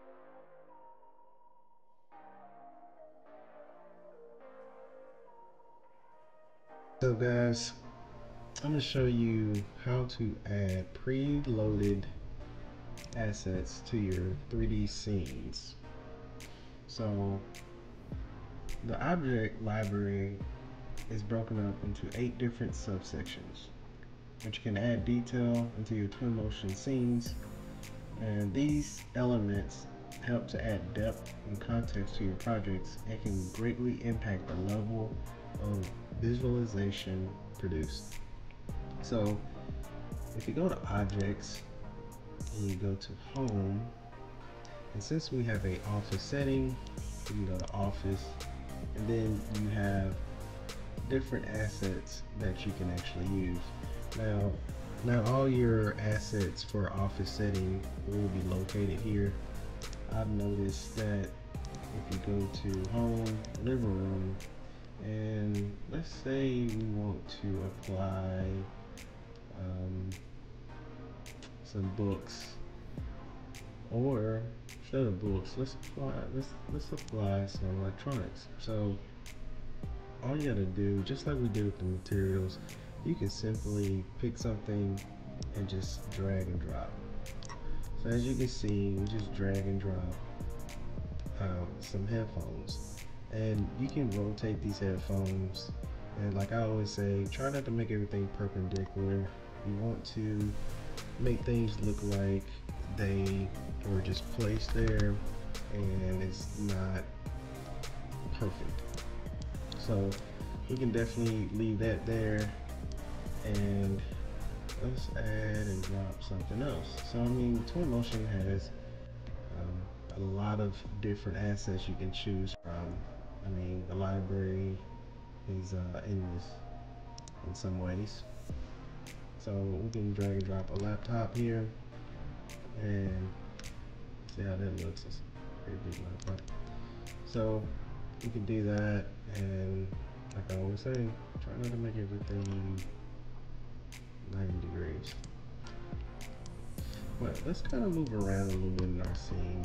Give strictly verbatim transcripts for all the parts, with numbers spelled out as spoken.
So guys, I'm going to show you how to add preloaded assets to your three D scenes. So the object library is broken up into eight different subsections, which can add detail into your Twinmotion scenes, and these elements help to add depth and context to your projects and can greatly impact the level of visualization produced. So if you go to objects and you go to home, and since we have a office setting, you can go to office, and then you have different assets that you can actually use. Now, not all your assets for office setting will be located here. I've noticed that if you go to home, living room, and let's say we want to apply um, some books, or instead of books, let's apply let's let's apply some electronics. So all you gotta do, just like we did with the materials, you can simply pick something and just drag and drop. So as you can see, we just drag and drop um, some headphones, and you can rotate these headphones. And like I always say, try not to make everything perpendicular. You want to make things look like they were just placed there and it's not perfect. So we can definitely leave that there, and let's add and drop something else. So I mean, Twinmotion has um, a lot of different assets you can choose from. I mean, the library is uh, endless in some ways. So we can drag and drop a laptop here and see how that looks. It's a pretty big laptop. So we can do that, and like I always say, try not to make everything ninety degrees. But let's kind of move around a little bit in our scene.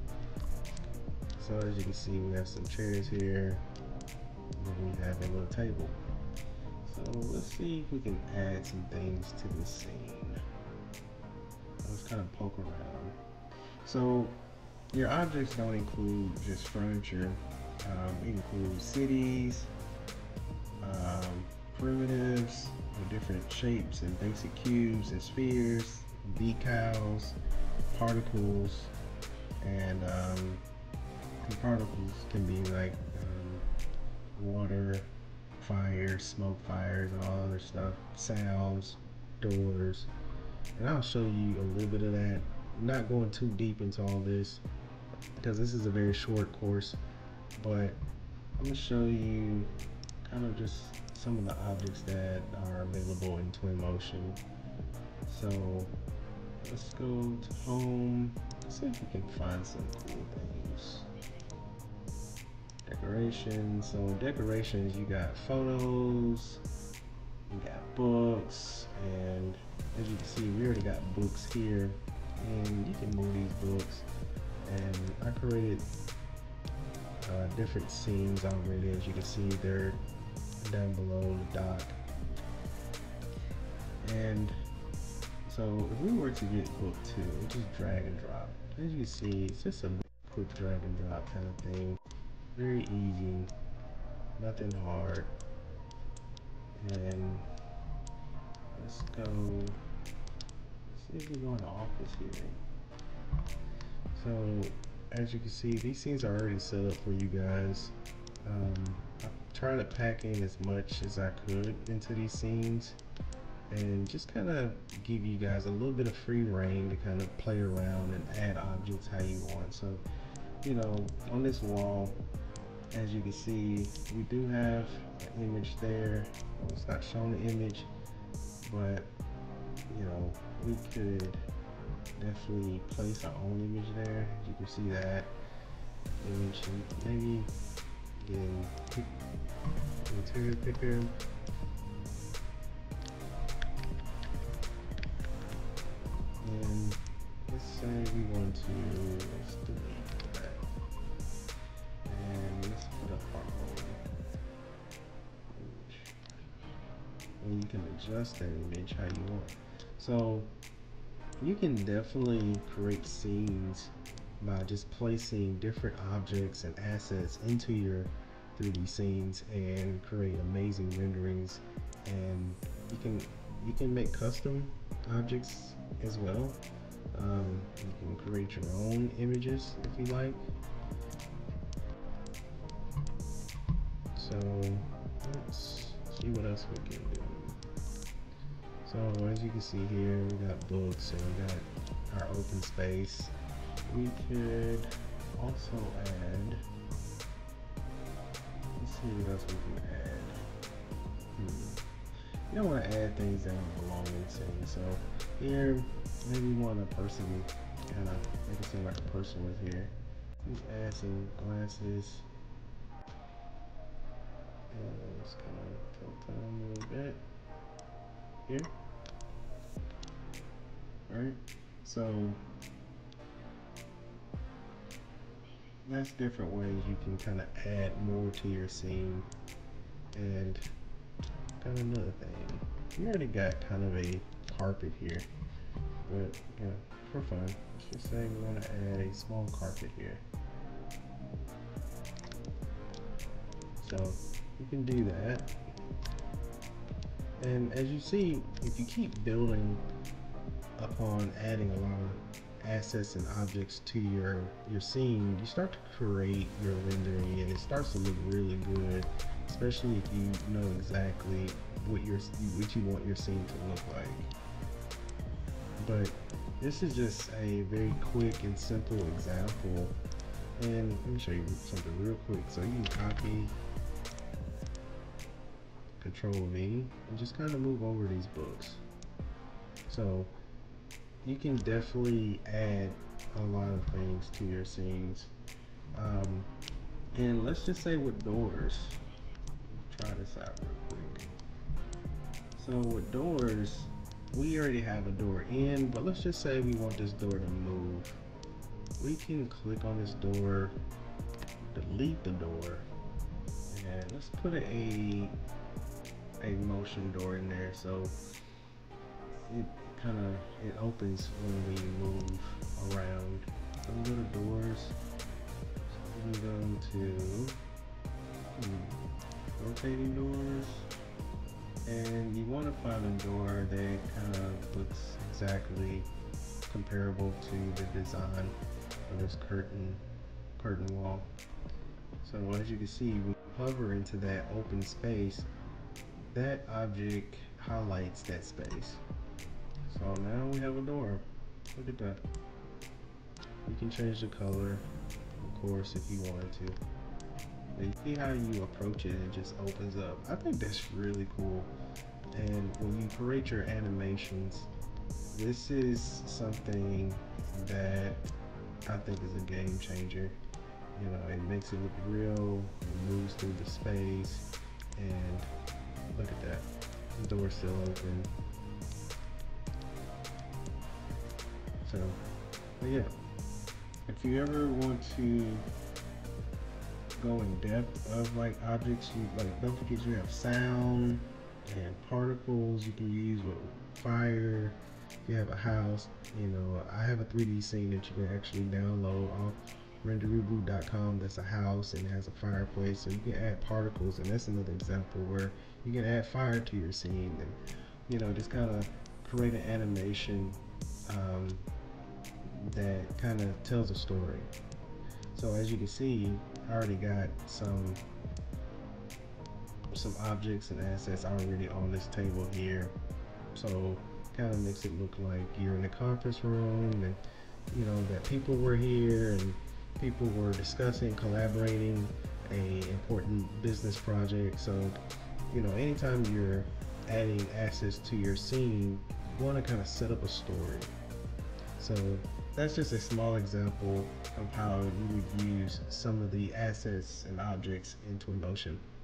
So as you can see, we have some chairs here, and then we have a little table. So let's see if we can add some things to this scene. Let's kind of poke around. So your objects don't include just furniture. Um, it includes cities, um, primitives with different shapes and basic cubes and spheres, decals, particles, and um, the particles can be like um, water, fire, smoke fires, and all other stuff, sounds, doors, and I'll show you a little bit of that. I'm not going too deep into all this because this is a very short course, but I'm going to show you kind of just some of the objects that are available in Twinmotion. So let's go to home. Let's see if we can find some cool things. Decorations. So decorations, you got photos, you got books, and as you can see, we already got books here, and you can move these books. And I created uh, different scenes already. As you can see, they're down below the dock. And so if we were to get book two, we just drag and drop. As you can see, it's just a quick drag and drop kind of thing. Very easy, nothing hard. And let's go, let's see if we go in the office here. So as you can see, these scenes are already set up for you guys. Um, I'm trying to pack in as much as I could into these scenes and just kind of give you guys a little bit of free reign to kind of play around and add objects how you want. So, you know, on this wall, as you can see, we do have an image there. Well, it's not showing the image, but you know, we could definitely place our own image there. As you can see that image, and maybe again, pick material picker. And let's say we want to, let's delete that. And let's put up our own image. And you can adjust that image how you want. So you can definitely create scenes by just placing different objects and assets into your three D scenes and create amazing renderings. And you can you can make custom objects as well. Um, you can create your own images if you like. So let's see what else we can do. So as you can see here, we got books and we got our open space. We could also add, let's see what else we can add. Hmm. You don't want to add things that don't belong in the scene. So here, maybe we want a person, kind of make it seem like a person was here. Let's add some glasses. And let's kind of tilt down a little bit here. Alright, so that's different ways you can kind of add more to your scene. And got another thing. We already got kind of a carpet here, but yeah, for fun, let's just say we want to add a small carpet here. So you can do that. And as you see, if you keep building upon adding a lot of assets and objects to your your scene, you start to create your rendering and it starts to look really good, especially if you know exactly what your what you want your scene to look like. But this is just a very quick and simple example, and let me show you something real quick. So you can copy, Control V, and just kind of move over these books. So you can definitely add a lot of things to your scenes. Um, and let's just say with doors, try this out real quick. So with doors, we already have a door in, but let's just say we want this door to move. We can click on this door, delete the door, and let's put a a motion door in there, so it kind of it opens when we move around. The little doors. So we go to hmm, rotating doors, and you want to find a door that kind of looks exactly comparable to the design of this curtain curtain wall. So as you can see, we hover into that open space. That object highlights that space. So now we have a door. Look at that. You can change the color, of course, if you wanted to. But you see how you approach it, it just opens up. I think that's really cool. And when you create your animations, this is something that I think is a game changer. You know, it makes it look real, it moves through the space, and look at that, the door's still open. So, but yeah, if you ever want to go in depth of like objects, you like don't forget you have sound and particles you can use with fire. If you have a house, you know, I have a three D scene that you can actually download off render reboot dot com. That's a house and it has a fireplace, so you can add particles, and that's another example where you can add fire to your scene and, you know, just kind of create an animation um, that kind of tells a story. So as you can see, I already got some some objects and assets already on this table here, so kind of makes it look like you're in a conference room, and you know that people were here and people were discussing, collaborating a important business project. So you know, anytime you're adding assets to your scene, you want to kind of set up a story. So that's just a small example of how you would use some of the assets and objects in Twinmotion.